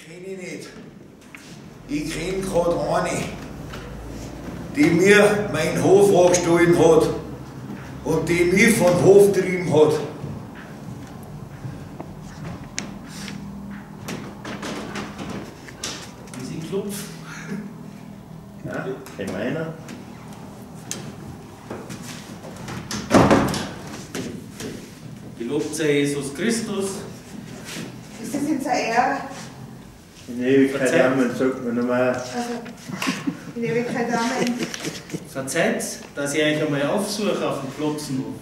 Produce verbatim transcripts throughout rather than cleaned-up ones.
kenne ich nicht. Ich kenne gerade eine, die mir meinen Hof angestohlen hat und die mich vom Hof getrieben hat. Wie sie klopft. Ja, kein meiner. Gelobt sei Jesus Christus. Ist das in seiner Ehre? In Ewigkeit Amen, sagt man nochmal. Also, in Ewigkeit Amen. Verzeiht, dass ich euch einmal aufsuche auf dem Klotzenhof.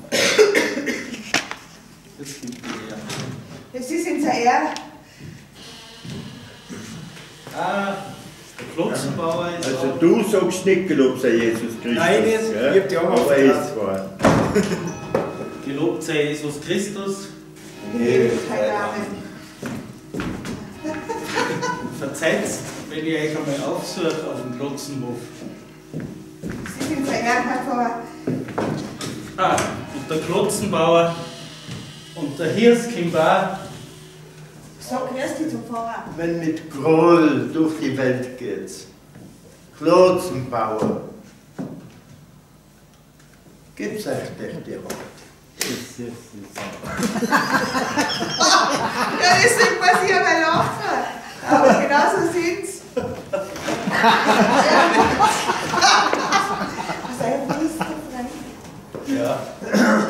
Das gibt mir ja. Das ist in seiner Ehre. Ah, der Klotzenbauer ist Also auch. du sagst nicht, gelobt sei Jesus Christus. Nein, nicht. Gell? Ich hab die auch Aber aufgetragen. ist wahr. Gelobt sei Jesus Christus. In Ewigkeit Amen. Verzeiht, wenn ich euch einmal aufsuche auf dem Klotzenhof. Das ist in seiner Ehre, Herr Pfarrer. Ah, und der Klotzenbauer und der Hirskimbar. Sag grüß dich zum Pfarrer. Wenn mit Groll durch die Welt geht's. Klotzenbauer. Gibt's euch doch die Hand. Ja, deswegen muss ich einmal lachen. Aber genau so sind's. Was ein Mist, Ja.